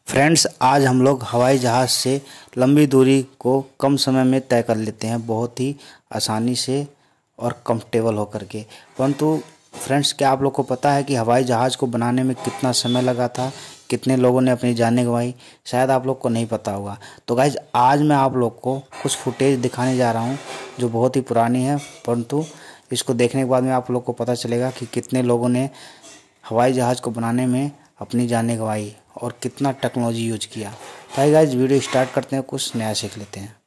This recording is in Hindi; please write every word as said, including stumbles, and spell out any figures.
फ्रेंड्स, आज हम लोग हवाई जहाज़ से लंबी दूरी को कम समय में तय कर लेते हैं, बहुत ही आसानी से और कंफर्टेबल होकर के। परंतु फ्रेंड्स, क्या आप लोग को पता है कि हवाई जहाज़ को बनाने में कितना समय लगा था, कितने लोगों ने अपनी जानें गंवाई? शायद आप लोग को नहीं पता होगा। तो गाइज, आज मैं आप लोग को कुछ फुटेज दिखाने जा रहा हूँ जो बहुत ही पुरानी है, परंतु इसको देखने के बाद में आप लोग को पता चलेगा कि कितने लोगों ने हवाई जहाज़ को बनाने में अपनी जानें गंवाई और कितना टेक्नोलॉजी यूज किया। तो गाइज, वीडियो स्टार्ट करते हैं, कुछ नया सीख लेते हैं।